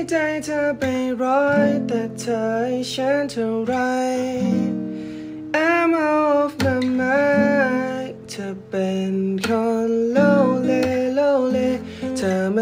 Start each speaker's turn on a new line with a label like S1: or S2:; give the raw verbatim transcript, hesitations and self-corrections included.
S1: ใจเธอไปร้อยแต่เธอให้ฉันเท่าไร I'm out of my mind เธอเป็นคน LOLAY LOLAY เธอ